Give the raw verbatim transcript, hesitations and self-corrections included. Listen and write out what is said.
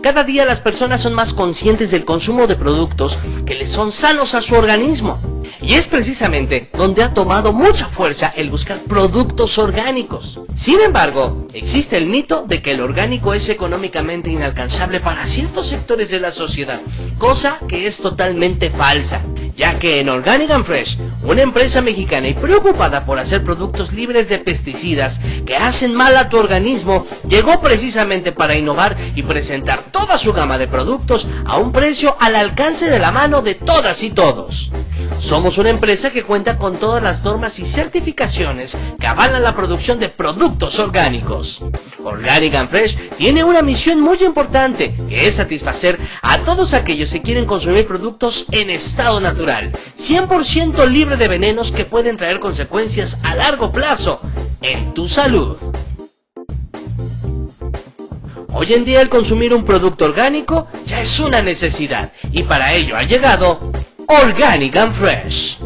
Cada día las personas son más conscientes del consumo de productos que les son sanos a su organismo. Y es precisamente donde ha tomado mucha fuerza el buscar productos orgánicos. Sin embargo, existe el mito de que el orgánico es económicamente inalcanzable para ciertos sectores de la sociedad, cosa que es totalmente falsa, ya que en Organic and Fresh, una empresa mexicana y preocupada por hacer productos libres de pesticidas que hacen mal a tu organismo, llegó precisamente para innovar y presentar toda su gama de productos a un precio al alcance de la mano de todas y todos. Somos una empresa que cuenta con todas las normas y certificaciones que avalan la producción de productos orgánicos. Organic and Fresh tiene una misión muy importante, que es satisfacer a todos aquellos que quieren consumir productos en estado natural, cien por ciento libre de venenos que pueden traer consecuencias a largo plazo en tu salud. Hoy en día el consumir un producto orgánico ya es una necesidad, y para ello ha llegado Organic and Fresh.